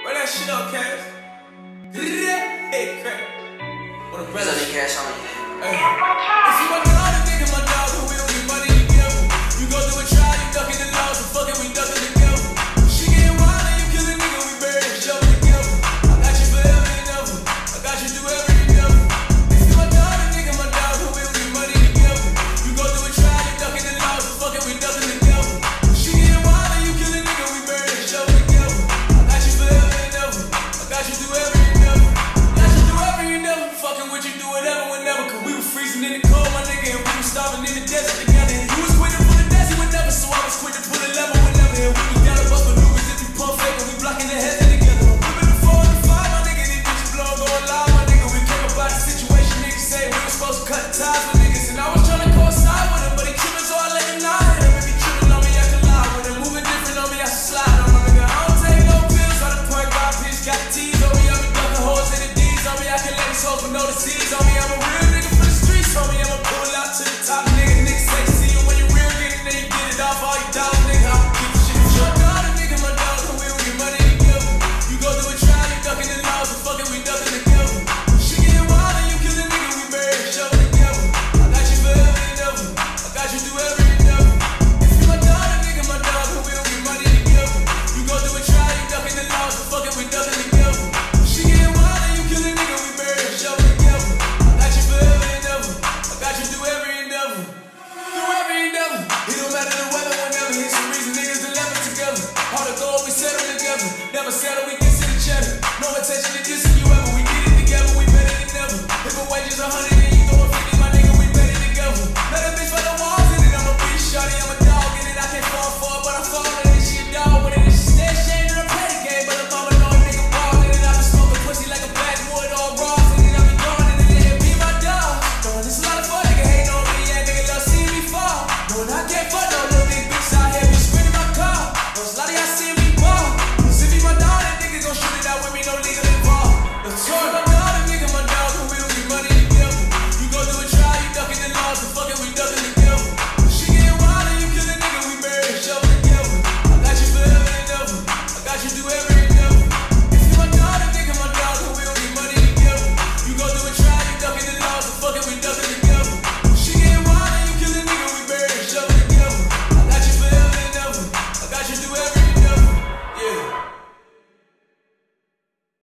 Run that shit up, Cash. Hey, crap. What a brother. Cash on you. Hey. If you want to know the nigga, my dog, who we don't get money together. You go through a trial, you ducking the laws, and fucking we ducking together. She getting wild and you kill a nigga, we bury and show together. I got you forever and ever. I got you through every endeavor. If you want to know the nigga, my dog, who we don't get money together. You go through a trial, you ducking the laws, and fucking we ducking together. She getting wild and you kill a nigga, we bury and show together. I got you forever and ever. I got you through every endeavor. Got you through every endeavor. Fucking with you, do whatever, whenever. Cause we were freezing in the cold, my nigga, and we were starving in the desert together. And you was quick to pull the desert whenever, so I was quick to pull a level whenever. And we was down to bust maneuvers if you pump fake, and we blocking the heads together. I'm whipping the 4 and 5, my nigga, these bitches blowing, going live, my nigga. We came about the situation, niggas say we was supposed to cut ties with niggas. And I was trying to coincide with him, but he tripping, so I let him lie. And if he tripping on me, I can lie with him. Moving different on me, I should slide on my nigga. I don't take no pills, I done point by bitch, got the T's on me, I been ducking holes in the D's on me. I can let these hoes know the C's on me. I'm a real nigga for the streets, homie. I'ma pull out to the top, nigga. Niggas say see you when you real nigga, then you get it off all you dollars, nigga. I'ma keep the shit. Your daughter, nigga, my dog, and we don't get money together. You go through a trial, you ducking the laws, and fucking we ducking together. She getting wild and you kill a nigga, we bury and show together. I got you forever and ever. I got you through every endeavor. If you my daughter, nigga, my dog, and we don't get money together. You go through a trial, you ducking the laws, and fucking we ducking together. She getting wild and you kill a nigga, we bury and show together. I got you forever and ever. I got you through every endeavor. Through every endeavor. It don't matter the weather whenever. It's the reason niggas done left it together. All the gold we settle together. Never settle, we